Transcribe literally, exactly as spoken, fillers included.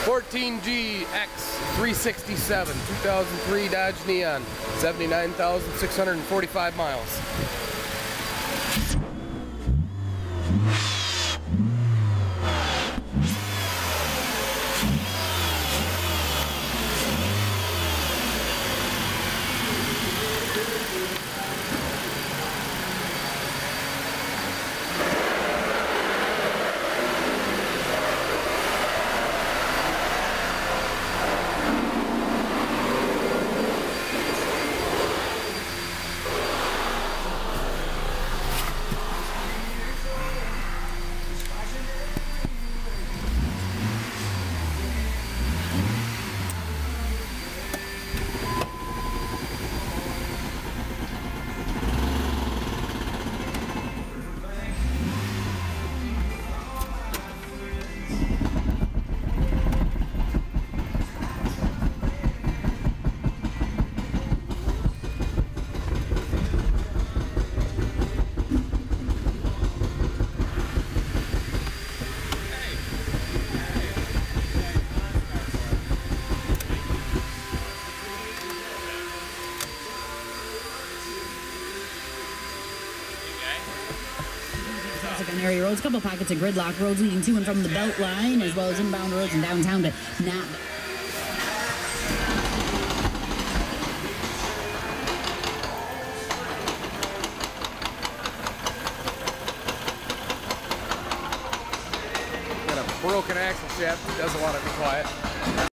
fourteen G X three sixty-seven, two thousand three Dodge Neon, seventy-nine thousand six hundred forty-five miles. On area roads, a couple pockets of gridlock, roads leading to and from the belt line, as well as inbound roads in downtown, but not. Got a broken axle shaft that doesn't want to be quiet.